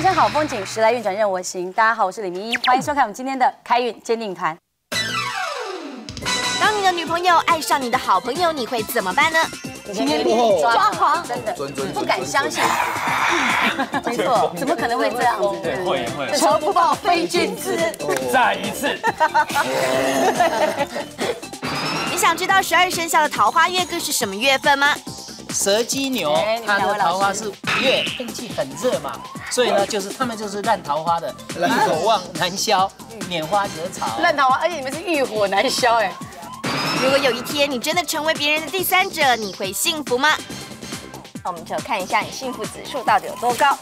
生好风景，时来运转任我行。大家好，我是李明一，欢迎收看我们今天的开运鉴定团。 当你的女朋友爱上你的好朋友，你会怎么办呢？ 今天过后抓狂，真的不敢相信。 没错，怎么可能会这样子？ 对，会。 仇不报非君子。 再一次。 你想知道12生肖的桃花月各是什么月份吗？ 蛇鸡牛，它的桃花是5月，天气很热嘛，所以呢，他们就是烂桃花的，口旺难消，拈花惹草。 烂桃花，而且你们是欲火难消哎。 如果有一天你真的成为别人的第三者，你会幸福吗？ 那我们就看一下你幸福指数到底有多高。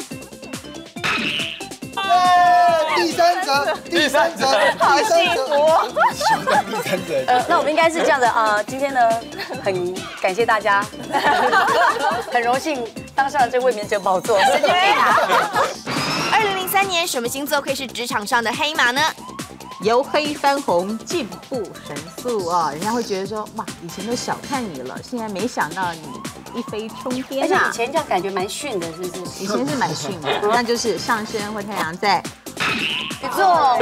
第三者， 好幸福。 行的第三者。 那我们应该是这样的今天呢，很感谢大家，很荣幸当上了这卫冕者宝座。神经病啊 ！2003年什么星座会是职场上的黑马呢？ 由黑翻红，进步神速啊！人家会觉得说，哇，以前都小看你了，现在没想到你一飞冲天啊！ 而且以前这样感觉蛮逊的，是不是？ 以前是蛮逊的，那就是上升或太阳在没错。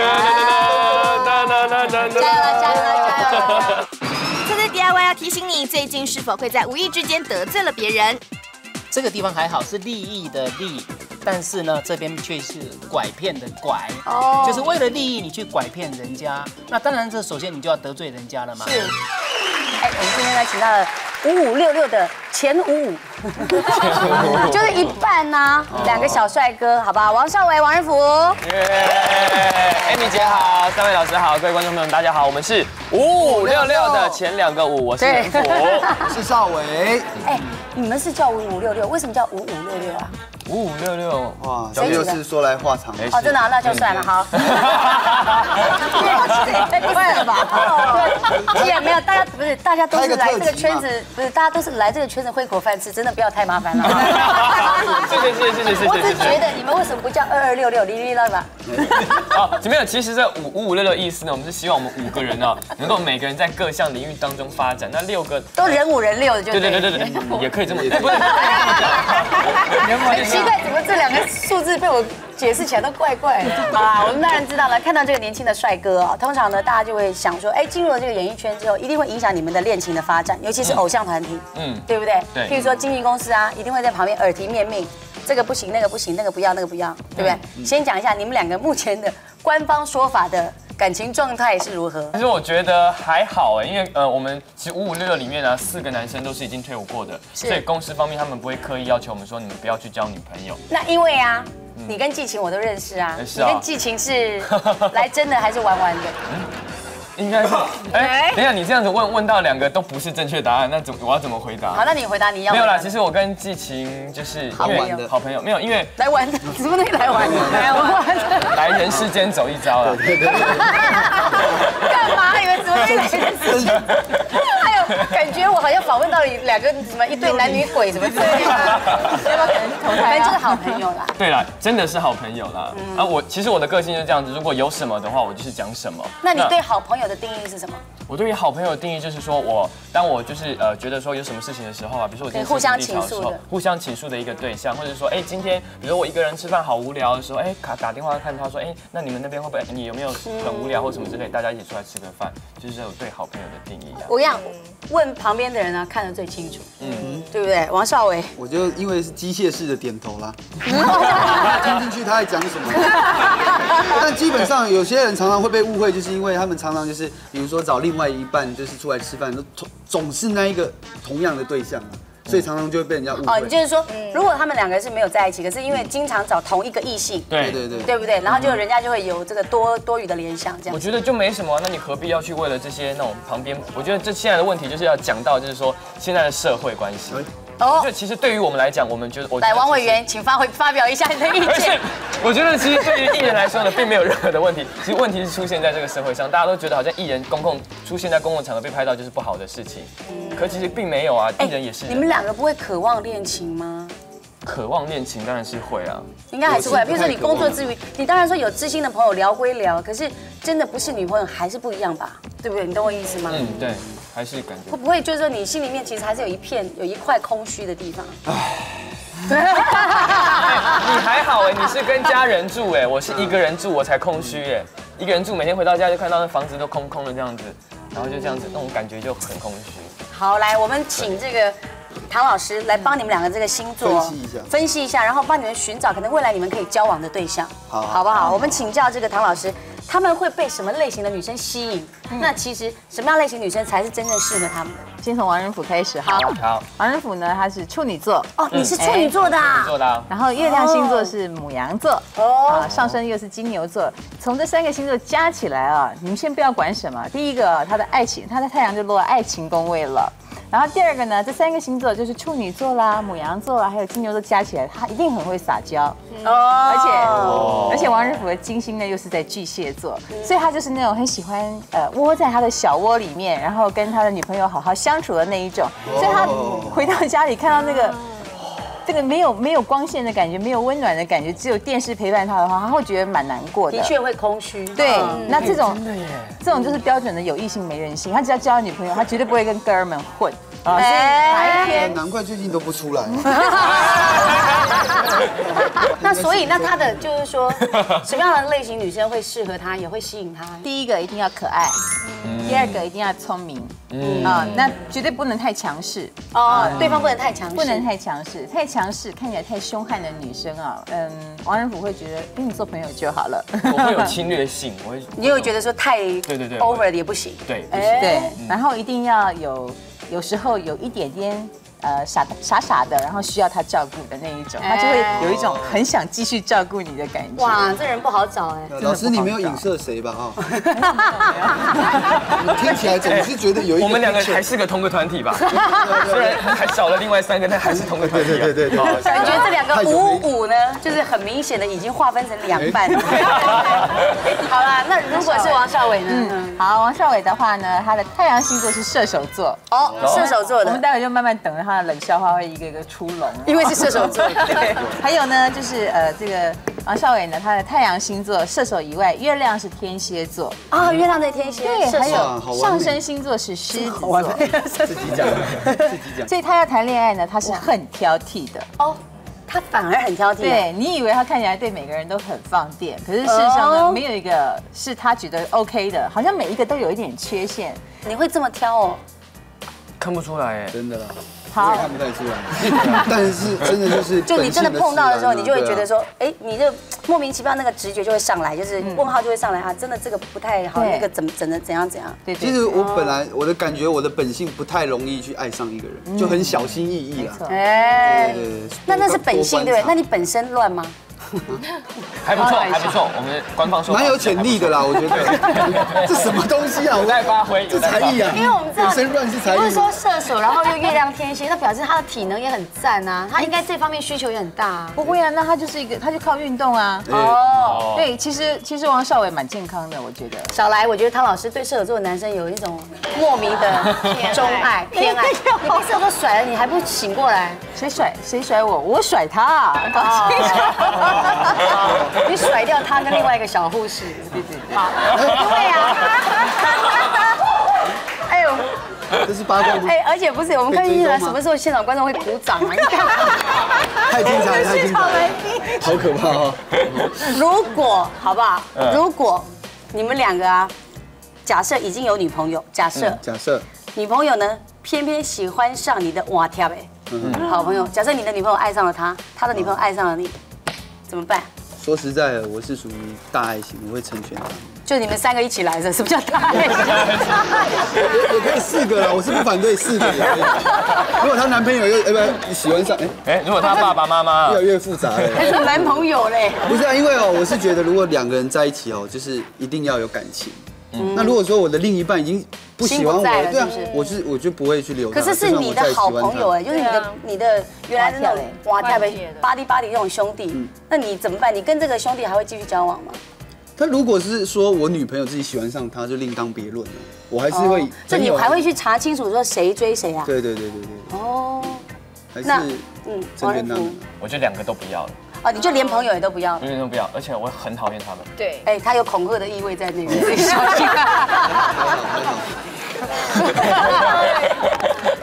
加油了！ 测测 DIY 要提醒你，最近是否会在无意之间得罪了别人？ 这个地方还好，是利益的利。但是呢，这边却是拐骗的拐，就是为了利益你去拐骗人家。那当然，这首先你就要得罪人家了嘛。 是。我们今天呢，请到了5566的前55，就是一半呐，2个小帅哥，好吧？王少伟、王仁甫。 Amy 姐好，3位老师好，各位观众朋友们大家好，我们是5566的前2个5，我是仁甫， 我是少伟。 你们是叫5566，为什么叫5566啊 ？5566， 哇，小六是说来话长。 真的，那就算了，好。太快了吧？对，既然没有大家都是来这个圈子，不是大家都是来这个圈子混口饭吃，真的不要太麻烦了。 谢谢。 我只觉得你们为什么不叫2266哩哩啦啦？ 没有，其实这5566的意思呢，我们是希望我们5个人啊，能够每个人在各项领域当中发展。那6个都人5人6的，就对，也可以这么讲。 很奇怪，怎么这2个数字被我解释起来都怪怪的啊？我们当然知道了，看到这个年轻的帅哥啊，通常呢，大家就会想说，进入了这个演艺圈之后，一定会影响你们的恋情的发展，尤其是偶像团体，对不对？ 对。 譬如说经纪公司啊，一定会在旁边耳提面命，这个不行，那个不行，那个不要，对不对？先讲一下你们2个目前的官方说法的感情状态是如何？ 其实我觉得还好因为我们其实5566里面呢，4个男生都是已经退伍过的，所以公司方面他们不会刻意要求我们说你们不要去交女朋友。 那因为你跟季晴我都认识啊，你跟季晴是来真的还是玩玩的？ 应该是，等一下你这样子问到2个都不是正确答案，那我要怎么回答？ 好，那你回答你要。 没有啦，其实我跟季晴就是好朋友，没有因为来玩的，什么东西来玩的？ 来人世间走一遭了。 干嘛？你们怎么会来人世间？感觉我好像访问到2个什么一对男女鬼什么之类的，要不要可能投胎？就是好朋友啦。 对啦，真的是好朋友啦。其实我的个性就是这样子，如果有什么的话，我就是讲什么。 那你对好朋友的定义是什么？ 我对于好朋友的定义就是说，当我就是觉得说有什么事情的时候啊，比如说我今天互相倾诉的， 互相倾诉的一个对象，或者说今天比如说我一个人吃饭好无聊的时候，打电话看他说，那你们那边会不会你有没有很无聊或什么之类，大家一起出来吃个饭，就是我对好朋友的定义。 我跟你讲，问旁边的人呢看得最清楚，对不对？王少伟， 我就因为是机械式的点头啦，听进去他在讲什么。但基本上有些人常常会被误会，就是因为他们常常就是比如说找另外一半就是出来吃饭，都总是那一个同样的对象啊。所以常常就会被人家误会。 你就是说，如果他们2个是没有在一起，可是因为经常找同一个异性， 对不对？然后就人家就会有这个多余的联想，这样。 我觉得就没什么，那你何必要去为了这些那种旁边？我觉得这现在的问题就是要讲到，就是说现在的社会关系。就其实对于我们来讲，我们觉得来王委员，请发表一下你的意见。 我觉得其实对于艺人来说呢，并没有任何的问题。其实问题是出现在这个社会上，大家都觉得好像艺人出现在公共场合被拍到就是不好的事情，可其实并没有啊，艺人也是。 你们2个不会渴望恋情吗？ 渴望恋情当然是会啊， 应该还是会。比如说你工作之余，你当然说有知心的朋友聊归聊，可是真的不是女朋友还是不一样吧？对不对？你懂我意思吗？ 对，还是感觉会不会就是说你心里面其实还是有一块空虚的地方？ 你还好哎，你是跟家人住哎，我是一个人住，我才空虚哎。一个人住，每天回到家就看到那房子都空空的这样子，然后就这样子，那种感觉就很空虚。 好，来，我们请这个唐老师来帮你们两个这个星座分析一下，然后帮你们寻找可能未来你们可以交往的对象，好不好？我们请教这个唐老师，他们会被什么类型的女生吸引？那其实什么样类型女生才是真正适合他们的？ 先从王仁甫开始。好，王仁甫呢，他是处女座。 哦，你是处女座的啊？ 做的。 然后月亮星座是牡羊座。哦。上升又是金牛座。从这3个星座加起来啊，你们先不要管什么。第一个，他的爱情，他的太阳就落爱情宫位了。然后第二个呢，这3个星座就是处女座啦、牡羊座啦，还有金牛座加起来，他一定很会撒娇。而且王仁甫的金星呢又是在巨蟹座，所以他就是那种很喜欢窝在他的小窝里面，然后跟他的女朋友好好相处的那一种。所以他回到家里看到这个没有光线的感觉，没有温暖的感觉，只有电视陪伴他的话，他会觉得蛮难过的。 的确会空虚。 对，那这种就是标准的有异性没人性。他只要交女朋友，他绝对不会跟哥儿们混。所以哪一天， 难怪最近都不出来。 那他的就是说，什么样的类型女生会适合他，也会吸引他？ 第一个一定要可爱，第二个一定要聪明，那绝对不能太强势哦，对方不能太强势， 不能太强势，太强势看起来太凶悍的女生啊，王仁甫会觉得跟你做朋友就好了。 我会有侵略性， 你会觉得说太对 over 也不行， 对对，然后一定要有时候有一点点傻的，然后需要他照顾的那一种，他就会有一种很想继续照顾你的感觉。 哇，这人不好找哎。 老师，你没有影射谁吧？你听起来总是觉得有一个。 我们2个还是同个团体吧？虽然还少了另外3个，但还是同个团体。 对。 感觉这2个5-5呢，就是很明显的已经划分成2半。好啦，那如果是王少伟呢？ 好，王少伟的话呢，他的太阳星座是射手座。 哦，射手座的。 我们待会就慢慢等着他的冷笑话会一个一个出笼， 因为是射手座。 对。还有呢，就是这个王少伟呢，他的太阳星座射手以外，月亮是天蝎座啊，月亮在天蝎。 对，还有上升星座是狮子座。 自己讲。 所以他要谈恋爱呢，他是很挑剔的。 哦。他反而很挑剔。 对，你以为他看起来对每个人都很放电，可是事实上呢，没有一个是他觉得 OK 的，好像每一个都有一点缺陷。 你会这么挑哦？ 看不出来哎， 真的啦。 好， 看不太出来，但是真的就是， 就你真的碰到的时候，你就会觉得说，哎，你就莫名其妙那个直觉就会上来，就是问号就会上来啊，真的这个不太好，那个怎样。 对。 其实我本来我的感觉，我的本性不太容易去爱上一个人，就很小心翼翼啦。 哎，那是本性对不对？那你本身乱吗？ 还不错，我们官方说蛮有潜力的啦，我觉得。这什么东西啊？ 有待发挥， 这才艺啊！ 因为我们知道本身乱是才艺。 不是说射手，然后又月亮天蝎，那表示他的体能也很赞啊，他应该这方面需求也很大啊。 不会啊，那他就是他就靠运动啊。哦，对，其实王少伟蛮健康的，我觉得。 少来，我觉得汤老师对射手座的男生有一种莫名的钟爱偏爱。你被射手座甩了，你还不醒过来？ 谁甩我？我甩他。 你甩掉他跟另外一个小护士， 对， 好，对啊，哎呦， 这是八卦吗？ 而且不是，我们看进来什么时候现场观众会鼓掌啊？你看， 太精彩，好可怕哦！ 如果好不好？如果你们2个啊，假设已经有女朋友，假设女朋友呢，偏偏喜欢上你的哇跳好朋友，假设你的女朋友爱上了他，他的女朋友爱上了你。怎么办？ 说实在的，我是属于大爱型，我会成全他。 就你们3个一起来的，什么叫大爱型？ 也可以4个啦，我是不反对4个也可以。如果她男朋友又喜欢上， 如果他爸爸妈妈越来越复杂了。 还是男朋友嘞？ 不是啊，因为我是觉得如果2个人在一起就是一定要有感情。那如果说我的另一半已经不喜欢我，对啊，我就不会去留他。 可是你的好朋友就是你的原来的那种哇太巴蒂那种兄弟，那你怎么办？你跟这个兄弟还会继续交往吗？ 他如果是说我女朋友自己喜欢上他，就另当别论了。我还是会， 就你还会去查清楚说谁追谁啊？ 对。哦，还是王仁甫， 我觉得2个都不要了。 哦，你就连朋友也都不要， 都不要，而且我很讨厌他们。 对， 他有恐吓的意味在那个，小心。 而且没有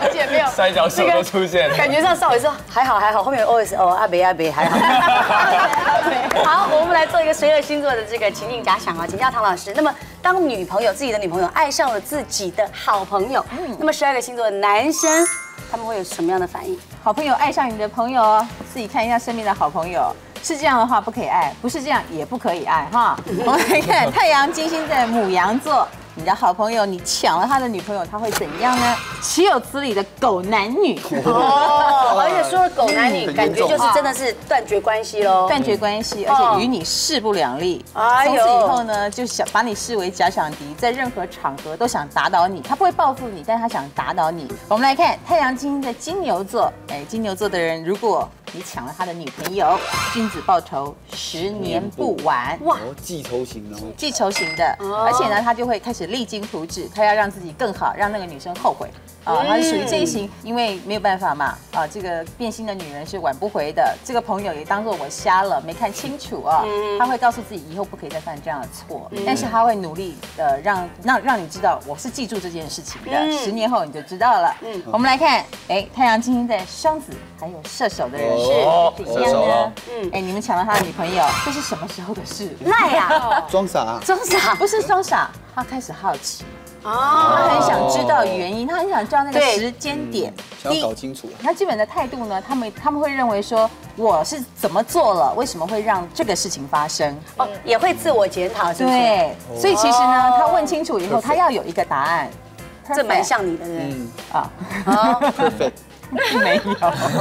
摔跤手都出现了。 感觉上少伟说还好还好，后面有 OS 哦阿北还好。好，我们来做一个12星座的这个情境假想啊，请教唐老师。那么当自己的女朋友爱上了自己的好朋友，那么12个星座的男生他们会有什么样的反应？ 好朋友爱上你的朋友，自己看一下身边的好朋友。是这样的话不可以爱，不是这样也不可以爱哈。我们来看太阳金星在牡羊座，你的好朋友你抢了他的女朋友，他会怎样呢？岂有此理的狗男女！ 哦，而且说了狗男女，感觉就是真的是断绝关系喽， 断绝关系，而且与你势不两立。从此以后呢，就想把你视为假想敌，在任何场合都想打倒你。他不会报复你，但是他想打倒你。我们来看太阳金星在金牛座，金牛座的人，如果你抢了他的女朋友，君子报仇，10年不晚。 哇，记仇型哦， 记仇型的，而且呢，他就会开始励精图治，他要让自己更好，让那个女生后悔。他是属于这一型，因为没有办法嘛，这个变心的女人是挽不回的。这个朋友也当作我瞎了，没看清楚啊，他会告诉自己以后不可以再犯这样的错，但是他会努力的让你知道我是记住这件事情的，10年后你就知道了。我们来看，太阳金星在双子还有射手的人是怎样呢？你们抢了他的女朋友，这是什么时候的事？ 赖呀， 装傻， 不是装傻，他开始好奇。他很想知道原因，他很想知道那个时间点， 想要搞清楚。 他基本的态度呢，他们会认为说我是怎么做了，为什么会让这个事情发生？ 也会自我检讨，是不是？ 对，所以其实呢，他问清楚以后，他要有一个答案。 这蛮像你的， perfect。 没有。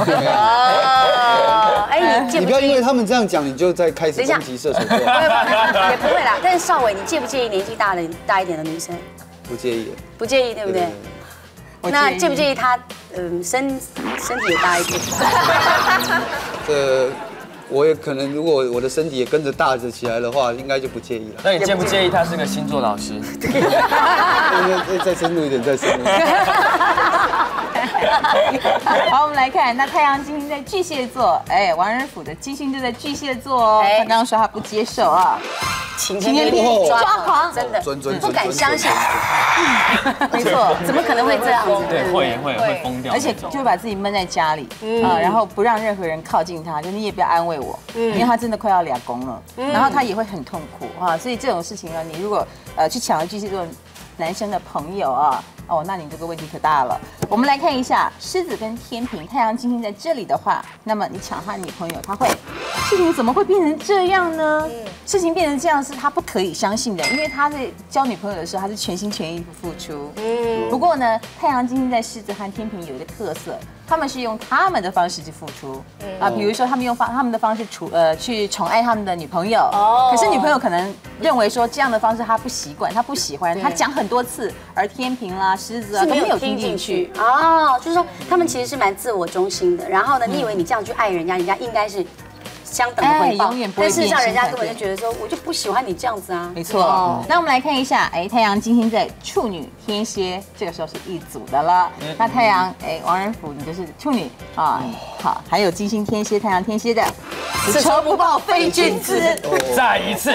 你不要因为他们这样讲，你就在开始攻击射手座。 也不会啦。但是少伟，你介不介意年纪大一点的女生？ 不介意， 不介意，对不对？那介不介意她身体也大一点？ 我也可能，如果我的身体也跟着大着起来的话，应该就不介意了。 那你介不介意他是个星座老师？ 再深入一点，再深入一点。 好，我们来看，那太阳金星在巨蟹座，王仁甫的金星就在巨蟹座哦。他刚刚说他不接受啊， 晴天霹抓狂，真的不敢相信。没错，怎么可能会这样子？ 对，会疯掉， 而且就会把自己闷在家里然后不让任何人靠近他，就你也不要安慰我，因为他真的快要俩公了，然后他也会很痛苦所以这种事情呢，你如果去抢了巨蟹座男生的朋友那你这个问题可大了。我们来看一下狮子跟天秤，太阳金星在这里的话，那么你抢他女朋友，事情怎么会变成这样呢？事情变成这样是他不可以相信的，因为他在交女朋友的时候，他是全心全意付出。不过呢，太阳金星在狮子和天秤有一个特色，他们是用他们的方式去付出比如说他们用他们的方式去宠爱他们的女朋友，可是女朋友可能认为说这样的方式他不习惯，他不喜欢，他讲很多次，而天秤啦、狮子都没有听进去就是说他们其实是蛮自我中心的。然后呢，你以为你这样去爱人家，人家应该是相等的回报， 永远不会但事实上人家根本就觉得说，我就不喜欢你这样子啊。 没错。那我们来看一下，太阳金星在处女、天蝎，这个时候是一组的了。那太阳，王仁甫，你就是处女好，还有金星天蝎、太阳天蝎的，此仇不报非君子。 再一次，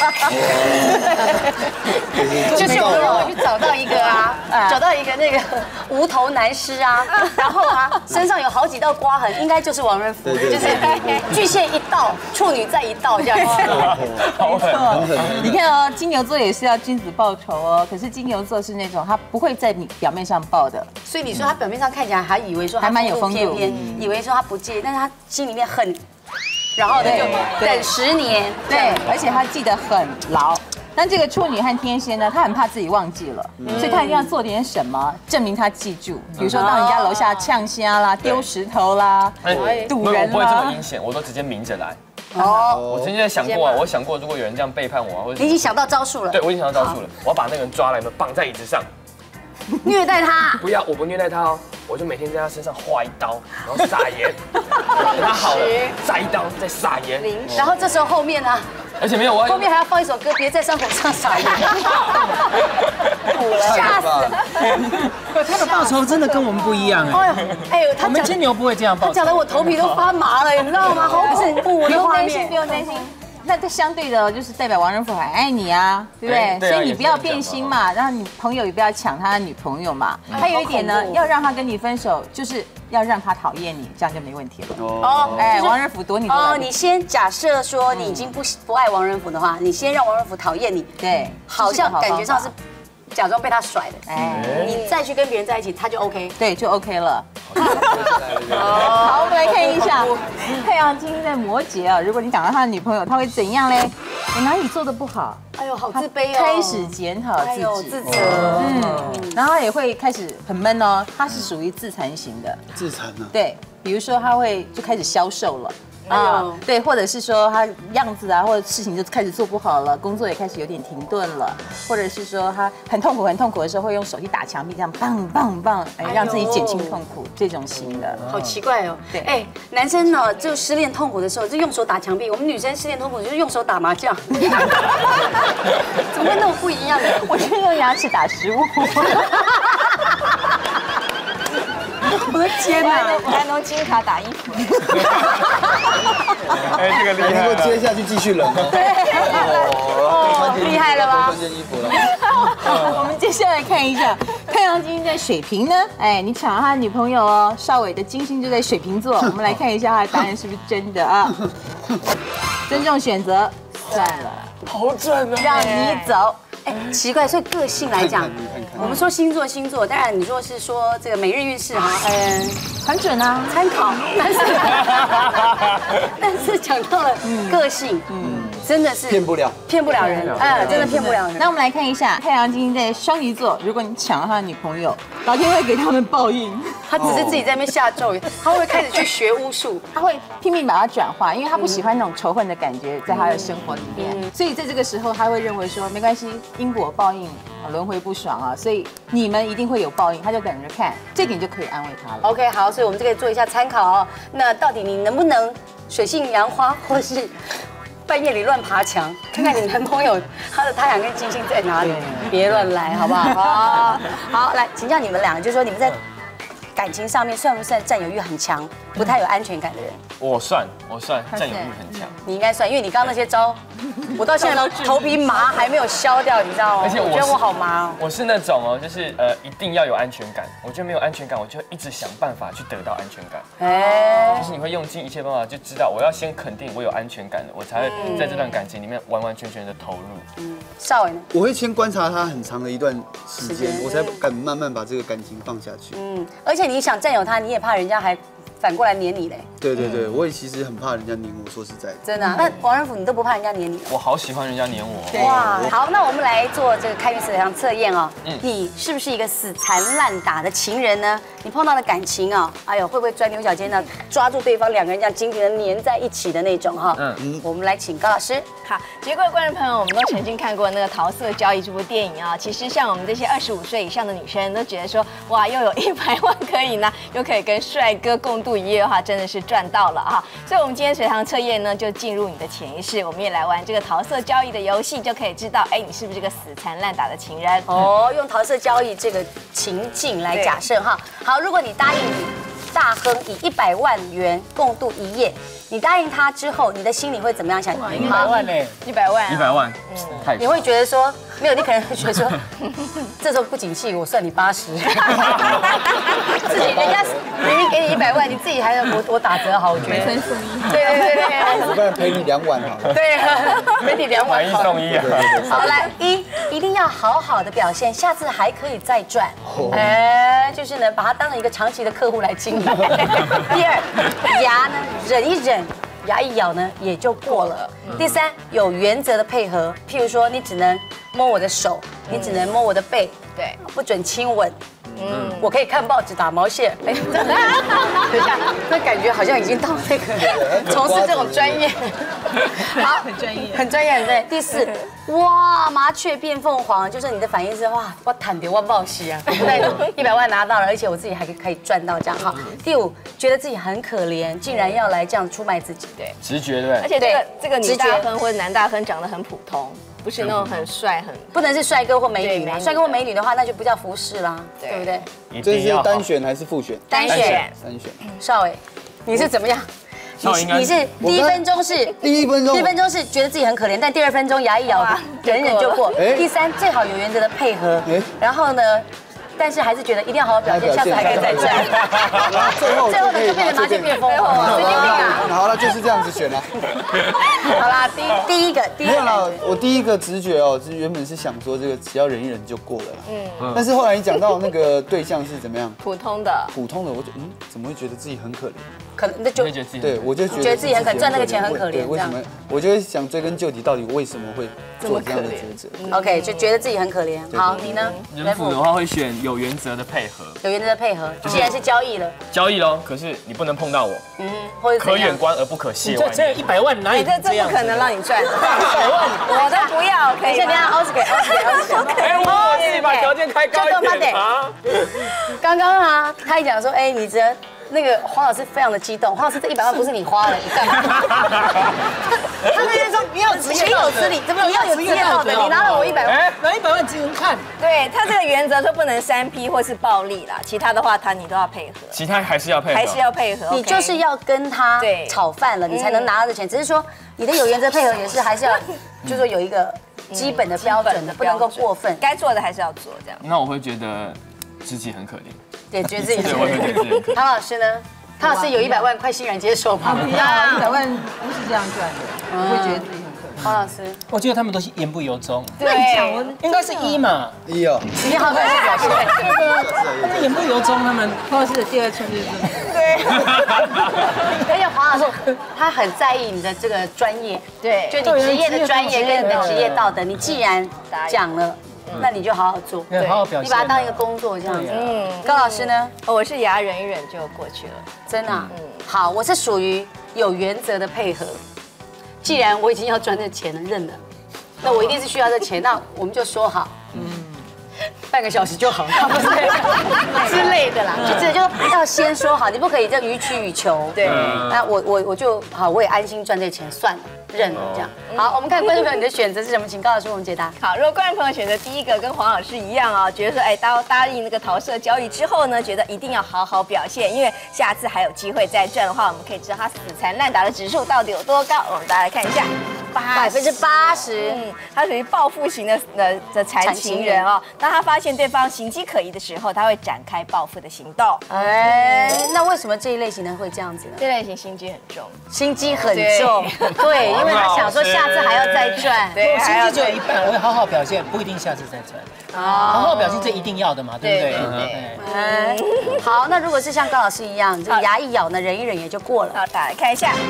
就是我如果去找到一个那个无头男尸然后身上有好几道刮痕，应该就是王仁甫，就是巨蟹一道，处女再一道这样子。 没错，你看金牛座也是要君子报仇可是金牛座是那种他不会在你表面上报的， 所以你说他表面上看起来还以为说还蛮有风度， 以为说他不介意，但是他心里面很，然后呢就等10年， 对，而且他记得很牢。但这个处女和天蝎呢，他很怕自己忘记了，所以他一定要做点什么证明他记住，比如说到人家楼下呛虾啦、丢石头啦、堵人啦。 我不会这么阴险，我都直接明着来。我曾经在想过我想过如果有人这样背叛我，或者你已经想到招数了。 对，我已经想到招数了，我要把那个人抓来，绑在椅子上， 虐待他。 不要，我不虐待他我就每天在他身上划一刀，然后撒盐，等他好了再一刀，再撒盐， 然后这时候后面呢？ 而且没有， 后面还要放一首歌，别在伤口上撒盐，吓死了！ 他的报仇真的跟我们不一样我们金牛不会这样报仇。 他讲的我头皮都发麻了，你知道吗？好恐怖！ 不用担心，不用担心。 那这相对的就是代表王仁甫很爱你啊，对不对？ 对啊所以你不要变心嘛，然后你朋友也不要抢他的女朋友嘛。还有一点呢，要让他跟你分手，就是要让他讨厌你，这样就没问题了。 哦， 哎，王仁甫躲你哦，你先假设说你已经不爱王仁甫的话，你先让王仁甫讨厌你， 对， 好像感觉上是假装被他甩的， 哎， 你再去跟别人在一起，他就 OK。 对，就 OK 了。好，我们来看一下太阳金在摩羯啊，如果你讲到他的女朋友，他会怎样嘞？我哪里做的不好？ 哎呦，好自卑哦， 开始检讨哎呦自己， 自责， 然后他也会开始很闷哦，他是属于自残型的， 自残呢？ 对，比如说他会就开始消瘦了。 哎呦对，或者是说他样子啊，或者事情就开始做不好了，工作也开始有点停顿了，或者是说他很痛苦的时候，会用手去打墙壁，这样棒棒棒，哎，让自己减轻痛苦，这种型的。 好奇怪哦。 对哎，男生呢就失恋痛苦的时候就用手打墙壁，我们女生失恋痛苦就是用手打麻将，怎么会那么不一样呢？ 我是用牙齿打食物。 我的天哪！ 我还能金卡打衣服。 哎，这个厉害还能够接下去继续冷哦。 哦，厉害了吧穿？件衣服了。 我们接下来看一下太阳金在水瓶呢，哎，你抢了他的女朋友哦，邵伟的金星就在水瓶座，我们来看一下他的答案是不是真的啊？尊重选择，算了， 好准啊！ 让你走。 哎，奇怪，所以个性来讲看看你看看， 我们说星座，当然你说是说这个每日运势哈， 很准啊。 参考，但是讲到了个性，真的是骗不了人，哎，真的骗不了人。 那我们来看一下太阳金在双鱼座，如果你抢了他的女朋友，老天会给他们报应。 他只是自己在那边下咒语，他会不会开始去学巫术？ 他会拼命把它转化，因为他不喜欢那种仇恨的感觉在他的生活里面，所以在这个时候他会认为说没关系，因果报应，轮回不爽啊，所以你们一定会有报应，他就等着看，这点就可以安慰他了。 OK， 好，所以我们就可以做一下参考哦。那到底你能不能水性杨花，或是半夜里乱爬墙，看看你男朋友他的太阳跟金星在哪里？别乱来，好不好？好，来请教你们俩，就是说你们在感情上面算不算占有欲很强、不太有安全感的人？ 我算占有欲很强。 你应该算，因为你刚刚那些招，我到现在头皮麻还没有消掉，你知道吗？ 而且我觉得我好麻哦。 我是那种哦，就是一定要有安全感。我觉得没有安全感，我就会一直想办法去得到安全感。 哎就，是你会用尽一切办法，就知道我要先肯定我有安全感的，我才会在这段感情里面完完全全的投入。 邵伟呢？ 我会先观察他很长的一段时间时间， 我才敢慢慢把这个感情放下去。 而且你想占有他，你也怕人家还反过来黏你嘞， 对对对，我也其实很怕人家黏我，说实在的。 真的啊。那王仁甫你都不怕人家黏你哦？ 我好喜欢人家黏我。 哇，好，那我们来做这个开运磁场测验哦。你是不是一个死缠烂打的情人呢？你碰到的感情啊，哎呦，会不会钻牛角尖呢？抓住对方，两个人这样紧紧的黏在一起的那种哈？我们来请高老师。 好，结果观众朋友，我们都曾经看过那个《桃色交易》这部电影啊。其实像我们这些25岁以上的女生，都觉得说，哇，又有100万可以拿，又可以跟帅哥共度一夜的话，真的是赚到了啊！所以，我们今天水塘测验呢，就进入你的潜意识，我们也来玩这个桃色交易的游戏，就可以知道，哎，你是不是这个死缠烂打的情人？ 哦，用桃色交易这个情境来假设哈。好，如果你答应你大亨以100万元共度一夜，你答应他之后，你的心里会怎么样想？ 100万呢 100万、啊， 100万，太你会觉得说，没有，你可能会觉得说，这时候不景气，我算你80，自己人家明明给你100万，你自己还我打折好，我觉得每送一。 对， 我不然赔你2碗好了。 对，给你2 买一万。 送一啊！ 好，来一定要好好的表现，下次还可以再赚。哎，就是呢，把它当成一个长期的客户来经营。第二，牙呢忍一忍。牙一咬呢，也就过了。第三，有原则的配合，譬如说，你只能摸我的手，你只能摸我的背， 对， 不准亲吻。我可以看报纸打毛线。哎，等一下，那感觉好像已经到那个从事这种专业。好， 很专业， 很专业，很专业。第四，哇，麻雀变凤凰，就是你的反应是哇，我坦别万报喜啊，那种100万拿到了，而且我自己还可以赚到这样哈。第五，觉得自己很可怜，竟然要来这样出卖自己，对， 直觉对不对？ 而且这个女直觉大亨或者男大亨长得很普通，不是那种很帅很。 不能是帅哥或美女啦。 对美女帅哥或美女的话，那就不叫服饰啦，对不对？ 一这是定要好单选还是复选？ 单选。 单选。 邵伟，你是怎么样？ 你是第一分钟是第一分钟是觉得自己很可怜，但第2分钟牙一咬，忍忍就过。第3最好有原则的配合，然后呢？但是还是觉得一定要好好表现，下次还可以再战。最后呢就变成麻雀变凤凰，神经病啊！ 好了，就是这样子选了。 好啦，第一个没有啦，我第一个直觉哦，是原本是想说这个只要忍一忍就过了啦。但是后来你讲到那个对象是怎么样？ 普通的， 我就怎么会觉得自己很可怜？ 可能那就对，我就觉得自己很可怜，赚那个钱很可怜， 为什么？我就会想追根究底，到底为什么会做这样的抉择 ？OK， 就觉得自己很可怜。好，你呢？ 人辅的话会选有原则的配合。 有原则的配合，既然是交易了， 交易喽，可是你不能碰到我。 或者可远观而不可亵玩。 这100万哪里这不可能让你赚，100万我都不要，可以吗？ 等一下，OK， 哎，我自己把条件开高一点啊。 刚刚啊，他一讲说，哎，你这。那个黄老师非常的激动，黄老师这100万不是你花的，你干嘛？他那边说你要情有此理，怎么你要有职业道德？你拿了我100万， 拿100万只能看。 对他这个原则说不能3P 或是暴力啦，其他的话你都要配合， 其他还是要配合， 还是要配合。 你就是要跟他炒饭了，你才能拿到这钱。只是说你的有原则配合也是还是要，就是说有一个基本的标准的，不能够过分， 该做的还是要做这样。 那我会觉得自己很可怜。 对，觉得自己很可怜。唐老师呢？唐老师有100万，快欣然接受吗？ 不要，100万不是这样赚的，我会觉得自己很可怜。 黄老师， 我觉得他们都是言不由衷。 对， 应该是1嘛 ，1哦。 你好，开始表现。 他们言不由衷，他们黄老师的第2春就是对。 而且黄老师他很在意你的这个专业， 对， 就你职业的专业跟你的职业道德，你既然讲了。那你就好好做， 对，好好表现， 你把它当一个工作这样子。高老师呢？ 我是牙忍一忍就过去了， 真的。好，我是属于有原则的配合。既然我已经要赚这钱了，认了，那我一定是需要这钱，那我们就说好，半个小时就好，不是之类的啦，就要先说好，你不可以这予取予求。对，那我就好，我也安心赚这钱，算了。认了这样。好，我们看观众朋友你的选择是什么，请高老师为我们解答。 好，如果观众朋友选择第一个跟黄老师一样啊，觉得说哎答应那个桃色交易之后呢，觉得一定要好好表现，因为下次还有机会再赚的话，我们可以知道他死缠烂打的指数到底有多高。我们大家来看一下，80%，他属于报复型的缠情人哦。当他发现对方行迹可疑的时候，他会展开报复的行动。 哎，那为什么这一类型的会这样子呢？ 这类型心机很重， 心机很重，对，因为他想说下次还要再赚， 对， 心机只有一半，我会好好表现，不一定下次再赚。好好表现这一定要的嘛，对不对？ 好，那如果是像高老师一样，这个牙一咬呢，忍一忍也就过了。 好，大家来看一下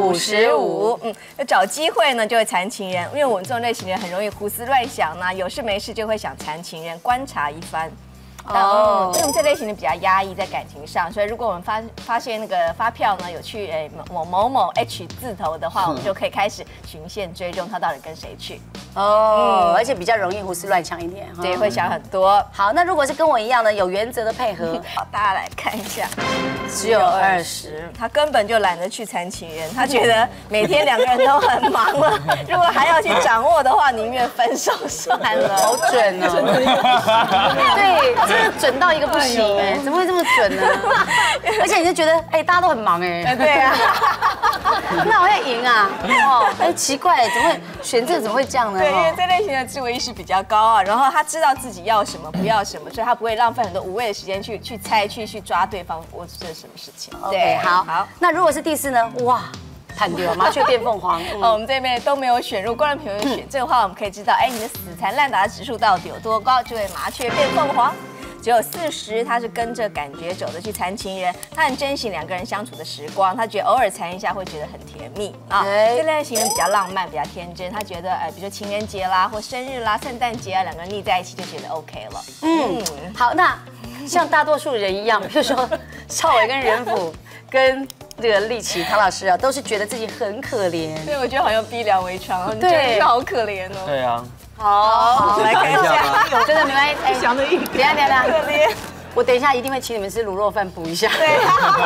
，55，就找机会呢就会缠情人，因为我们这种类型人很容易胡思乱想呢，有事没事就会想缠情人，观察一番。因为我们这类型的比较压抑在感情上，所以如果我们发现那个发票呢有去某 H 字头的话，我们就可以开始循线追踪他到底跟谁去。 而且比较容易胡思乱想一点， 对，会想很多。 好，那如果是跟我一样的有原则的配合， 好，大家来看一下， 只有20%， 他根本就懒得去缠情人，他觉得每天2个人都很忙了，如果还要去掌握的话，宁愿分手算了。 好准哦！对。真的准到一个不行哎，怎么会这么准呢？而且你就觉得哎，大家都很忙哎， 对啊， 那我会赢啊？哦，哎，奇怪，怎么会选这怎么会这样呢？ 对，因为这类型的自我意识比较高啊，然后他知道自己要什么不要什么，所以他不会浪费很多无谓的时间去猜去抓对方我这是什么事情。 对，好。那如果是第4呢？哇！判掉麻雀变凤凰。 我们这边都没有选，如果观众朋友选这个话，我们可以知道，哎，你的死缠烂打的指数到底有多高，就会麻雀变凤凰。只有40%，他是跟着感觉走的去缠情人，他很珍惜2个人相处的时光，他觉得偶尔缠一下会觉得很甜蜜啊。这类型人比较浪漫，比较天真，他觉得比如说情人节啦或生日啦、圣诞节啊，2个人腻在一起就觉得 OK 了。 好，那像大多数人一样，比如说少伟跟仁甫跟这个立奇唐老师啊，都是觉得自己很可怜。 对，我觉得好像逼良为娼，你觉得好可怜哦。 对啊。 好， 来看一下， 真的没关系。哎， 想的一等一下，我等一下一定会请你们吃卤肉饭补一下。 对，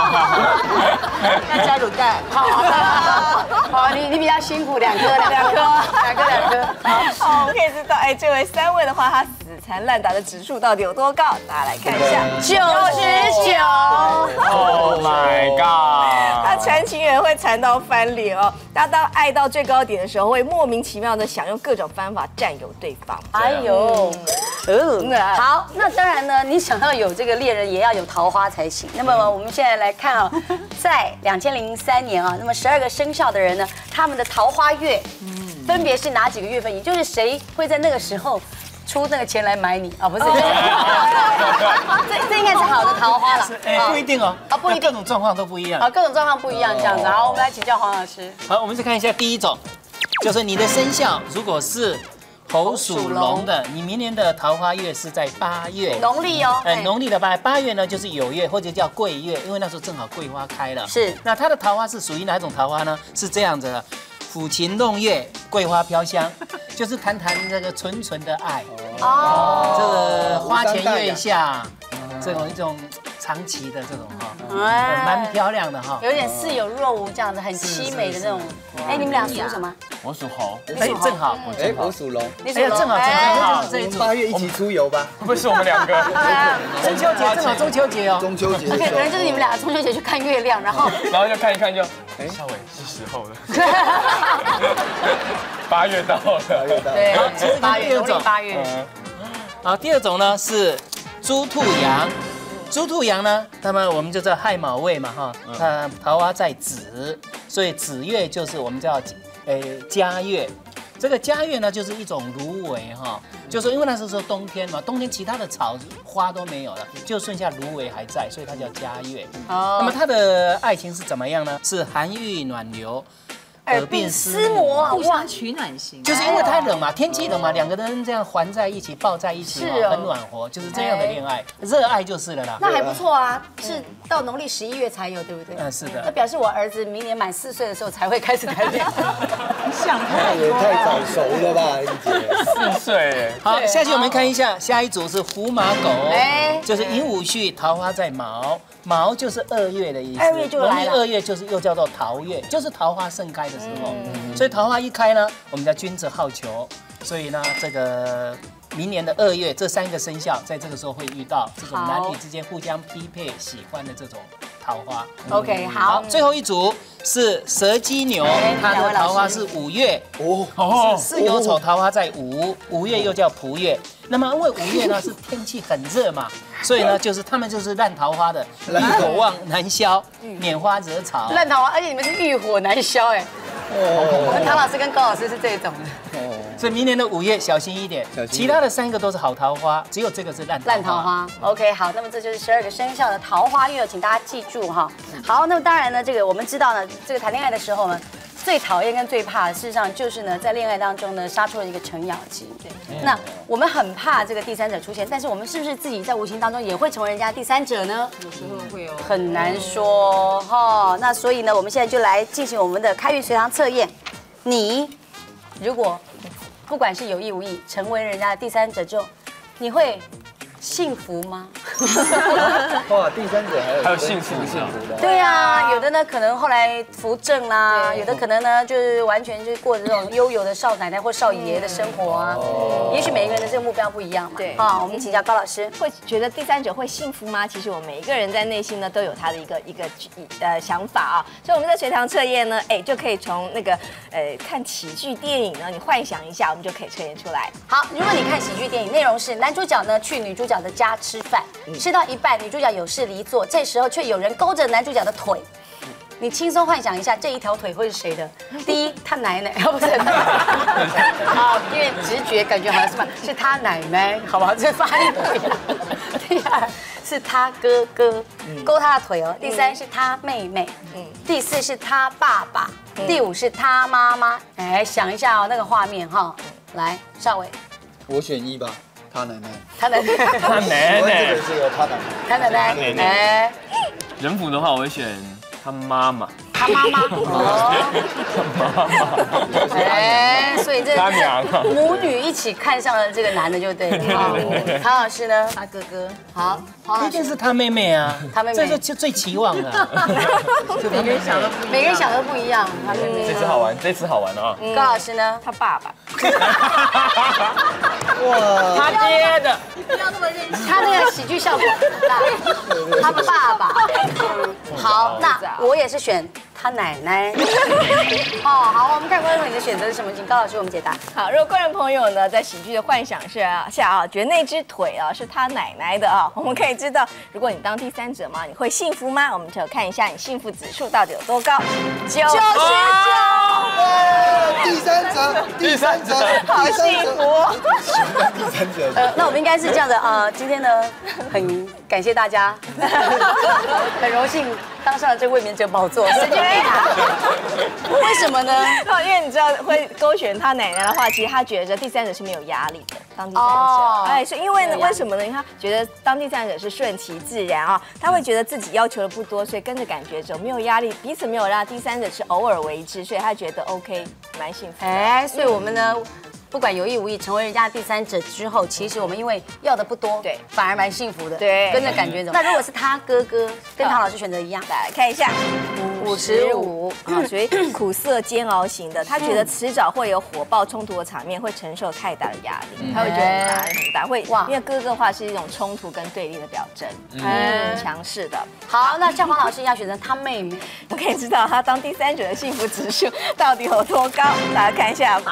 要加卤蛋。 好，你比较辛苦，2颗。 好，我们可以知道，哎，这位3位的话，他死缠烂打的指数到底有多高？大家来看一下，99。 Oh my god！ 他缠情人人会馋到翻脸哦。大家当爱到最高点的时候，会莫名其妙的想用各种方法占有对方。 哎呦，好，那当然呢，你想要有这个恋人，也要有桃花才行。那么我们现在来看啊，在2003年啊，那么12个生肖的人呢，他们的桃花月，分别是哪几个月份？也就是谁会在那个时候出那个钱来买你啊？不是，这应该是好的桃花了。 不一定哦， 不一定， 各种状况都不一样。 啊，各种状况不一样，这样子。好，我们来请教黄老师。 好，我们再看一下第一种，就是你的生肖如果是猴属龙的，你明年的桃花月是在8月， 农历哦， 农历的8月呢就是酉月或者叫桂月，因为那时候正好桂花开了。 是， 那它的桃花是属于哪种桃花呢？是这样子的。抚琴弄月，桂花飘香，就是谈这个纯纯的爱。哦，这个花前月下，这种一种长期的这种蛮漂亮的哈， 有点似有若无这样子，很凄美的那种。哎，你们俩属什么？ 我属猴。 哎，正好。 哎，我属龙。 你属龙。 正好。 我们8月一起出游吧。 会不会是我们2个？ 中秋节正好中秋节哦。 中秋节。 可能就是你们俩中秋节去看月亮，然后就看一看就，哎，孝伟是时候了。8月到了。 对，8月，农历8月。 好，第二种呢是猪兔羊。猪兔羊呢，那么我们就叫亥卯未嘛哈，它桃花在子，所以子月就是我们叫佳月。这个佳月呢，就是一种芦苇哈，就是因为那时候冬天嘛，冬天其他的草花都没有了，就剩下芦苇还在，所以它叫佳月。哦，那么它的爱情是怎么样呢？是寒郁暖流。 耳鬓厮磨， 互相取暖型， 就是因为太冷嘛，天气冷嘛，两个人这样环在一起，抱在一起，很暖和，就是这样的恋爱，热爱就是了啦。 那还不错啊，是到农历11月才有，对不对？ 是的。 那表示我儿子明年满4岁的时候才会开始谈恋爱。 想太也太早熟了吧，英姐。 4岁。 好，下去我们看一下，下一组是虎马狗，就是寅午戌，桃花在卯。卯就是2月的意思，2 月就来了。 农历2月就是又叫做桃月，就是桃花盛开的时候。所以桃花一开呢，我们叫君子好逑。所以呢，这个明年的2月，这3个生肖在这个时候会遇到这种男女之间互相匹配、喜欢的这种桃花。 OK， 好。 最后一组是蛇鸡牛，它的桃花是5月。是有丑桃花在5月又叫仆月。那么因为5月呢是天气很热嘛，所以呢就是他们就是烂桃花的，欲火旺难消，拈花惹草。 烂桃花，而且你们是欲火难消哎。我们唐老师跟高老师是这种的。 所以明年的5月小心一点，其他的3个都是好桃花，只有这个是烂桃花。 OK， 好，那么这就是12个生肖的桃花月，请大家记住哈。好，那么当然呢，这个我们知道呢，这个谈恋爱的时候呢，最讨厌跟最怕的，事实上就是呢，在恋爱当中呢，杀出了一个程咬金。那我们很怕这个第三者出现，但是我们是不是自己在无形当中也会成为人家第三者呢？ 有时候会哦， 很难说哈。那所以呢，我们现在就来进行我们的开运随堂测验。你如果不管是有意无意成为人家的第三者之后，你会幸福吗？ 哇，第三者还有幸福的。 对啊，有的呢可能后来扶正啦，有的可能呢就是完全就是过着这种悠游的少奶奶或少爷的生活啊。也许每一个人的这个目标不一样嘛。对啊，我们请教高老师， 会觉得第三者会幸福吗？其实我们每一个人在内心呢都有他的一个想法啊。所以我们在随堂测验呢，就可以从那个看喜剧电影呢，你幻想一下，我们就可以测验出来。 好，如果你看喜剧电影，内容是男主角呢去女主角的家吃饭，吃到一半，女主角有事离座，这时候却有人勾着男主角的腿。你轻松幻想一下，这一条腿会是谁的？第一，他奶奶，不是，好，因为直觉感觉好像是吧，是他奶奶，好不好？这发音不一样。第二是他哥哥，勾他的腿哦。第三是他妹妹，第四是他爸爸，第五是他妈妈。想一下哦，那个画面哈。来，少伟， 我选1吧。他奶奶， 他奶奶， 他奶奶， 这个他奶奶， 他奶奶， 人府的话，我会选他妈妈。 他妈妈，所以这母女一起看上了这个男的就对了。唐老师呢？ 他哥哥。 好， 一定是他妹妹啊， 他妹妹， 这是就最期望的。 每个人想的不一样， 每个人想的不一样。他妹妹， 这次好玩，这次好玩啊！ 高老师呢？ 他爸爸。 哇，他爹的， 不要那么任性。 他那个喜剧效果很大。他爸爸。好，那我也是选他奶奶。哦，好，我们看观众你的选择是什么？请高老师为我们解答。 好，如果观众朋友呢在喜剧的幻想下觉得那只腿啊是他奶奶的啊，我们可以知道，如果你当第三者嘛，你会幸福吗？我们就看一下你幸福指数到底有多高，99。 第三者， 好幸福。 第三者。 那我们应该是这样的，今天呢，很感谢大家，很荣幸当上了这个卫冕者宝座。时间必达。为什么呢？ 因为你知道会勾选他奶奶的话，其实他觉得第三者是没有压力的。当第三者，哎，是因为呢，为什么呢？因为他觉得当第三者是顺其自然啊，他会觉得自己要求的不多，所以跟着感觉走，没有压力，彼此没有让第三者是偶尔为之，所以他觉得 OK， 蛮幸福。 哎，所以我们呢，不管有意无意成为人家的第三者之后，其实我们因为要的不多， 对， 反而蛮幸福的， 对， 跟着感觉走。那如果是他哥哥，跟唐老师选择一样， 来看一下。55啊，属于苦涩煎熬型的。他觉得迟早会有火爆冲突的场面，会承受太大的压力，他会觉得很大很大，会哇，因为哥哥的话是一种冲突跟对立的表征，很强势的。 好，那像黄老师要选择他妹妹， 我可以知道他当第三者的幸福指数到底有多高？大家看一下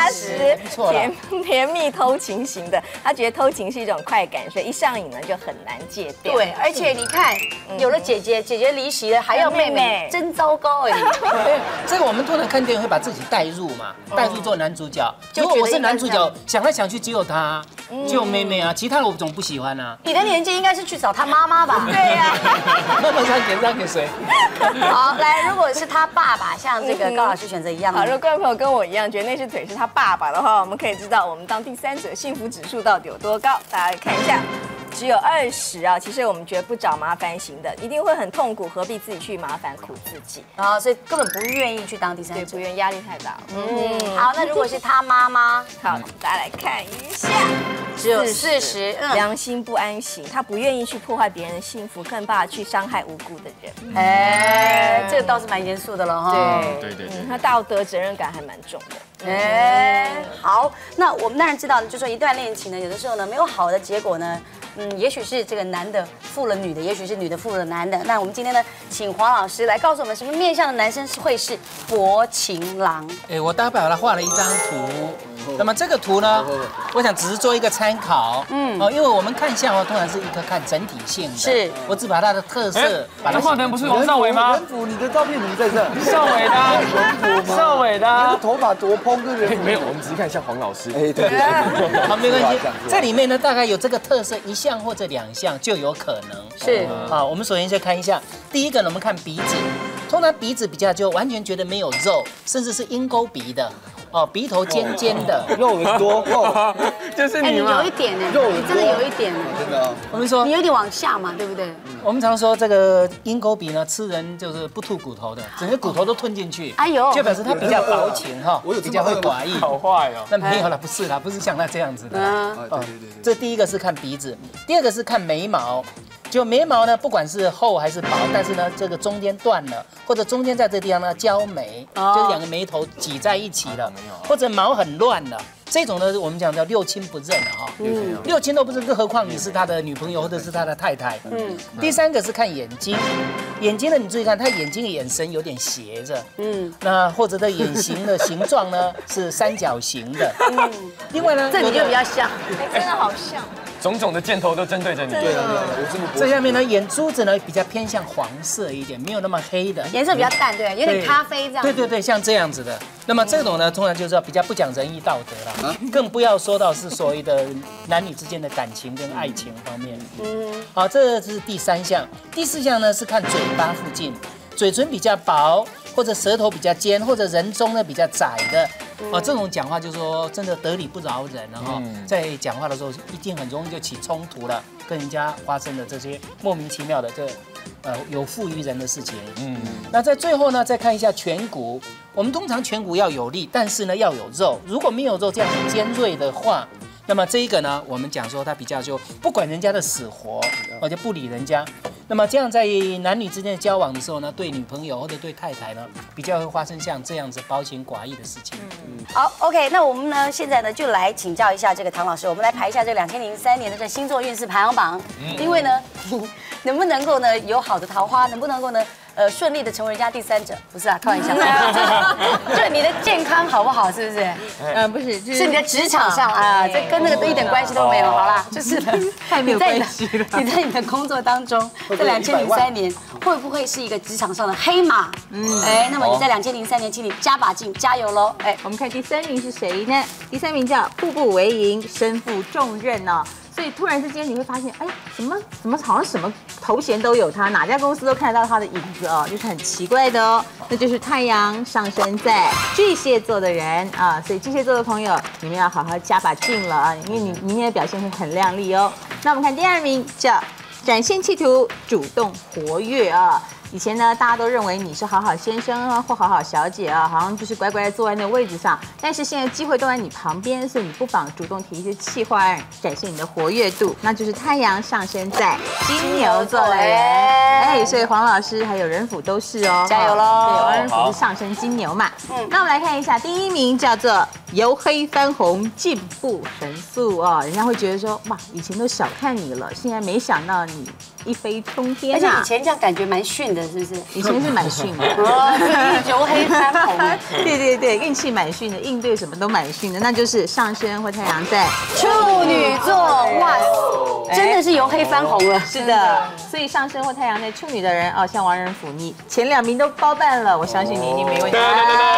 ，80，甜蜜偷情型的，他觉得偷情是一种快感，所以一上瘾呢就很难戒掉。 对，而且你看，有了姐姐离席了，还要妹妹，真糟糕哎！ 这个我们通常看电影会把自己带入嘛，带入做男主角。如果我是男主角，想来想去只有他，只有妹妹啊，其他的我总不喜欢啊。 你的年纪应该是去找他妈妈吧？ 对呀， 妈妈想点赞给谁？ 好，来，如果是他爸爸，像这个高老师选择一样的。 好，如果观众朋友跟我一样觉得那只腿是他爸爸的话，我们可以知道我们当第三者幸福指数到底有多高。大家来看一下。只有20啊，其实我们觉得不找麻烦型的，一定会很痛苦，何必自己去麻烦苦自己啊？所以根本不愿意去当第三者， 对，不愿意，压力太大。 好，那如果是他妈妈， 好，大家来看一下， 只有40， 良心不安型，他不愿意去破坏别人的幸福，更怕去伤害无辜的人。 哎，这个倒是蛮严肃的了哈。 对， 他道德责任感还蛮重的。 哎，好，那我们当然知道，就说一段恋情呢，有的时候呢没有好的结果呢。也许是这个男的负了女的，也许是女的负了男的。那我们今天呢，请黄老师来告诉我们，什么面向的男生会是薄情郎？ 哎，我大概把它画了一张图。那么这个图呢，我想只是做一个参考。因为我们看相通常是一个看整体性的。 是， 我只把它的特色。 把它画成不是王少伟吗？ 人府，你的照片怎么在这？ 少伟的，少伟的。 你的头发多蓬跟人。 没有，我们只是看像黄老师。 哎，对。 好，没关系。在里面呢，大概有这个特色1项或者2项就有可能。 是。 好，我们首先先看一下，第一个呢，我们看鼻子。通常鼻子比较就完全觉得没有肉，甚至是鹰钩鼻的。鼻头尖尖的， 肉很多， 就是你嘛。 有一点呢，你真的有一点呢， 真的。 我们说你有点往下嘛，对不对？ 我们常说这个鹰钩鼻呢，吃人就是不吐骨头的，整个骨头都吞进去。 哎呦， 就表示他比较薄情哈，比较会寡义。 好坏哦。 那没有了，不是啦，不是像他这样子的。 对。 这第一个是看鼻子，第二个是看眉毛。就眉毛呢，不管是厚还是薄，但是呢，这个中间断了，或者中间在这地方呢交眉，就是2个眉头挤在一起了，或者毛很乱了。这种呢，我们讲叫六亲不认了哈。六亲都不认，更何况你是他的女朋友或者是他的太太。第三个是看眼睛，眼睛呢，你注意看，他眼睛的眼神有点斜着。那或者的眼型的形状呢是三角形的。另外呢， 这你就比较像， 真的好像。 种种的箭头都针对着你。 对啊，我这么这下面呢，眼珠子呢比较偏向黄色一点，没有那么黑的， 颜色比较淡，对，有点咖啡这样。 对，像这样子的。那么这种呢，通常就是比较不讲仁义道德啦，更不要说到是所谓的男女之间的感情跟爱情方面。好，这是第3项。第4项呢是看嘴巴附近，嘴唇比较薄，或者舌头比较尖，或者人中呢比较窄的。这种讲话就是说真的得理不饶人了哈，在讲话的时候一定很容易就起冲突了，跟人家发生的这些莫名其妙的有负于人的事情。那在最后呢，再看一下颧骨。我们通常颧骨要有力，但是呢要有肉。如果没有肉这样很尖锐的话，那么这一个呢，我们讲说他比较就不管人家的死活，就不理人家。那么这样在男女之间的交往的时候呢，对女朋友或者对太太呢，比较会发生像这样子薄情寡义的事情。 好 ，OK， 那我们呢现在呢就来请教一下这个唐老师，我们来排一下这2003年的这星座运势排行榜。因为呢，能不能够呢有好的桃花，能不能够呢顺利的成为人家第3者，不是啊，开玩笑，就是你的健康好不好，是不是？ 不是， 是你的职场上啊，这跟那个一点关系都没有。好啦，就是太没有关系了。 你在你的工作当中，在2003年会不会是一个职场上的黑马？那么你在2003年，请你加把劲，加油喽！ 我们看第3名是谁呢？第3名叫步步为营，身负重任哦。所以突然之间你会发现，哎，怎么好像什么头衔都有他，哪家公司都看得到他的影子哦，就是很奇怪的哦。那就是太阳上升在巨蟹座的人啊，所以巨蟹座的朋友，你们要好好加把劲了啊，因为你明天的表现会很亮丽哦。那我们看第2名叫展现企图，主动活跃啊。以前呢，大家都认为你是好好先生啊，或好好小姐啊，好像就是乖乖坐在那个位置上。但是现在机会都在你旁边，所以你不妨主动提一些企划案，展现你的活跃度。那就是太阳上升在金牛座的人，所以黄老师还有仁甫都是哦， 加油喽！ 对，王仁甫是上升金牛嘛。那我们来看一下第1名叫做由黑翻红，进步神速哦。人家会觉得说，哇，以前都小看你了，现在没想到你一飞冲天啊！ 而且以前这样感觉蛮逊的，是不是？ 以前是蛮逊的， 由黑翻红。 对，运气蛮逊的，应对什么都蛮逊的，那就是上升或太阳在处女座，哇，真的是由黑翻红了。 是的，所以上升或太阳在处女的人哦，像王仁甫，你前2名都包办了，我相信你一定没问题。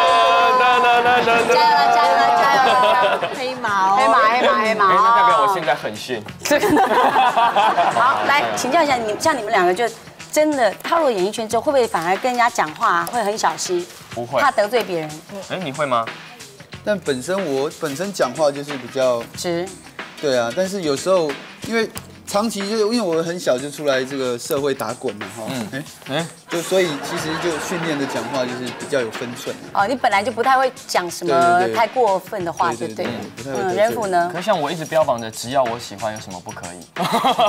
加油了！黑马哦， 黑马， 那代表我现在很逊。 好，来请教一下你，像你们2个就真的踏入演艺圈之后，会不会反而跟人家讲话会很小心？ 不会， 怕得罪别人。 你会吗？ 但我本身讲话就是比较直， 对啊，但是有时候因为长期就是因为我很小就出来这个社会打滚嘛哈，就所以其实就训练的讲话就是比较有分寸。 哦，你本来就不太会讲什么太过分的话，就对了。 不太会得罪仁甫呢？ 可像我一直标榜着只要我喜欢，有什么不可以？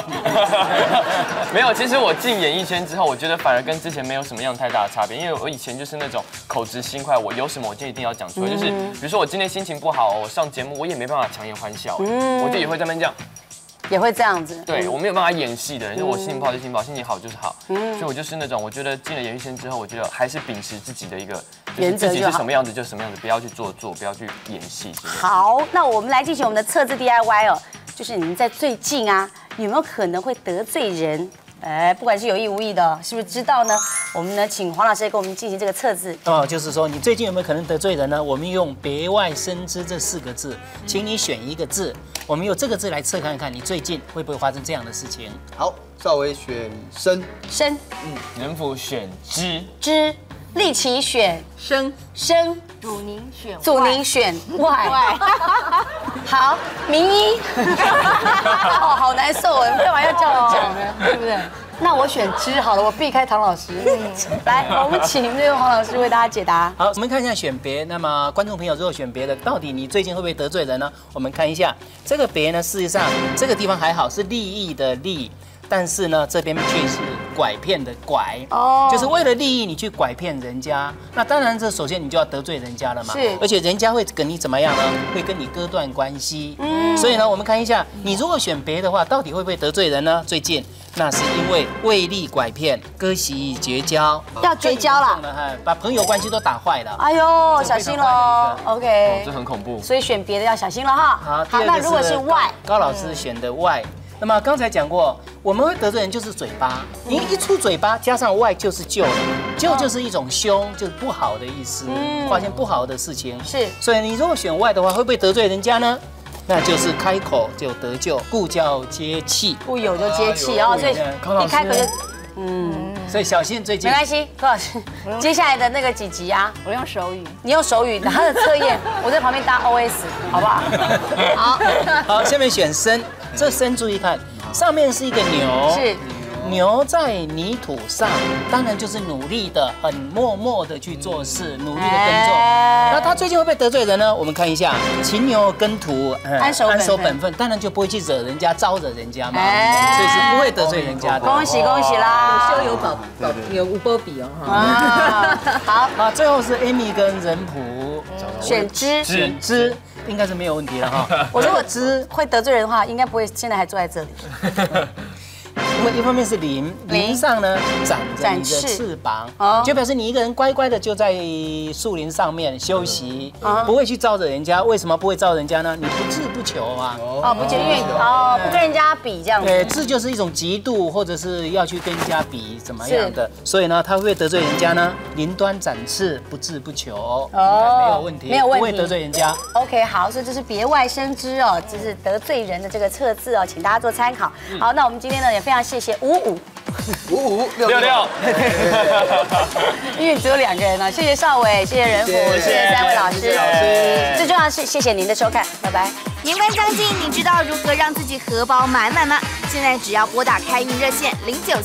没有，其实我进演艺圈之后，我觉得反而跟之前没有什么样太大的差别，因为我以前就是那种口直心快，我有什么我就一定要讲出来，就是比如说我今天心情不好，我上节目我也没办法强颜欢笑，我就也会在那边这样。 也会这样子， 对我没有办法演戏的，因为我心情不好就心情不好，心情好就是好，所以我就是那种，我觉得进了演艺圈之后，我觉得还是秉持自己的一个原则，自己是什么样子就什么样子，不要去做，不要去演戏。 好，那我们来进行我们的测字 DIY 哦，就是你们在最近啊，有没有可能会得罪人？不管是有意无意的，是不是知道呢？我们呢，请黄老师给我们进行这个测字。 就是说你最近有没有可能得罪人呢？我们用别外生枝这4个字，请你选一个字，我们用这个字来测看看你最近会不会发生这样的事情。 好，邵维选生， 仁甫选知，立奇选生， 祖宁选外。好，名医。好难受哦，你干嘛要叫我讲呢？对不对？那我选知好了，我避开唐老师。来，我们请这位黄老师为大家解答。 好，我们看一下选别。那么观众朋友如果选别的，到底你最近会不会得罪人呢？我们看一下这个别呢，事实上这个地方还好，是利益的利。但是呢，这边却是拐骗的拐，就是为了利益你去拐骗人家。那当然，这首先你就要得罪人家了嘛。 是， 而且人家会跟你怎么样呢？会跟你割断关系。所以呢，我们看一下，你如果选别的话，到底会不会得罪人呢？最近那是因为为利拐骗，割席绝交， 要绝交了， 把朋友关系都打坏了。 哎呦，小心喽 ！OK， 这很恐怖。 所以选别的要小心了哈。 好，那如果是外， 高老师选的外。那么刚才讲过，我们会得罪人就是嘴巴，你一出嘴巴加上外就是救了，救就是一种凶，就是不好的意思，发现不好的事情。 是， 所以你如果选外的话，会不会得罪人家呢？那就是开口就得救，故叫接气， 不有就接气哦，所以一开口就。 所以小心最近没关系，高老师，接下来的那个几集啊， 我用手语， 你用手语，他的测验，我在旁边搭 OS， 好不好？ 好，下面选生，这生注意看，上面是一个牛， 是牛在泥土上，当然就是努力的，很默默的去做事，努力的耕种。那他最近会不会得罪人呢？我们看一下，勤牛耕土， 安守本分， 当然就不会去惹人家、招惹人家嘛，所以是不会得罪人家的。 恭喜恭喜啦！ 修有五波比哦。 好， 啊，最后是 Amy 跟仁甫选知， 应该是没有问题了哈。 我如果知会得罪人的话，应该不会现在还坐在这里。 因为一方面是鳞，鳞上呢长着你的翅膀，就表示你一个人乖乖的就在树林上面休息，不会去招惹人家。为什么不会招惹人家呢？你不志不求啊。 不就因为不跟人家比这样子。 对，志就是一种嫉妒，或者是要去跟人家比怎么样的。所以呢，他会不会得罪人家呢？鳞端展翅，不志不求，没有问题，不会得罪人家。 OK， 好，所以这是别外生枝哦，这是得罪人的这个测字哦，请大家做参考。好，那我们今天呢也非常谢谢5566，因为只有2个人呢，谢谢少伟，谢谢仁甫，谢谢3位老师，最重要的是谢谢您的收看，拜拜。 年关将近，你知道如何让自己荷包满满吗？现在只要拨打开运热线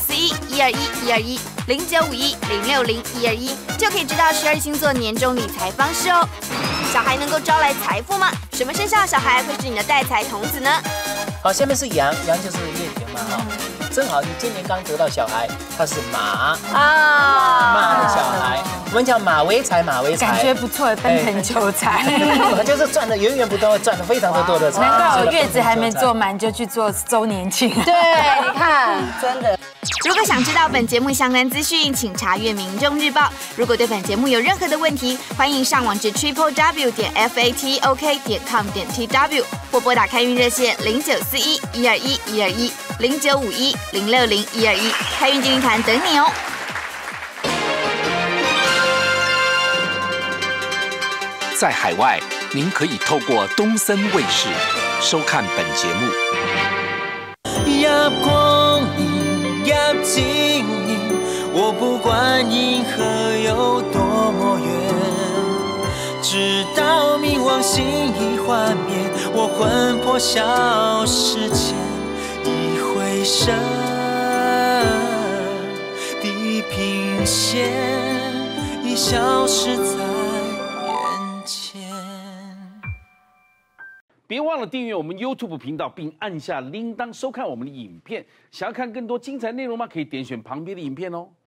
0941-121-121，0951-060-121，就可以知道12星座年终理财方式哦。小孩能够招来财富吗？什么生肖小孩会是你的带财童子呢？ 好，下面是羊，羊就是月田嘛哈。正好你今年刚得到小孩，他是马马的小孩，我们讲马为财，马为财， 感觉不错，奔腾求财， 就是赚的源源不断，赚的非常多的财。 难怪我月子还没做满就去做周年庆。 对，你看，真的。 如果想知道本节目相关资讯，请查阅《民众日报》。如果对本节目有任何的问题，欢迎上网至 triplew.fatok.com.tw 或拨打开运热线0941-121-0951-060-121，开运精灵团等你哦。 在海外，您可以透过东森卫视收看本节目。 经营，我不管银河有多么远，直到冥王星已幻灭，我魂魄消失前，一回神，地平线已消失在眼前。 别忘了订阅我们 YouTube 频道，并按下铃铛收看我们的影片。想要看更多精彩内容吗？可以点选旁边的影片哦。